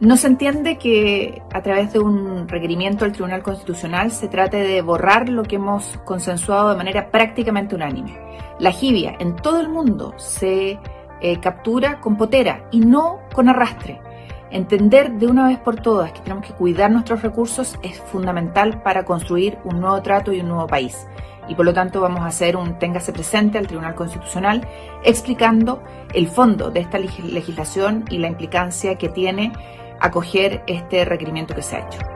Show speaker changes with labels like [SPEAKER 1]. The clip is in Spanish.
[SPEAKER 1] No se entiende que a través de un requerimiento del Tribunal Constitucional se trate de borrar lo que hemos consensuado de manera prácticamente unánime. La jibia en todo el mundo se captura con potera y no con arrastre. Entender de una vez por todas que tenemos que cuidar nuestros recursos es fundamental para construir un nuevo trato y un nuevo país. Y por lo tanto vamos a hacer un téngase presente al Tribunal Constitucional explicando el fondo de esta legislación y la implicancia que tiene acoger este requerimiento que se ha hecho.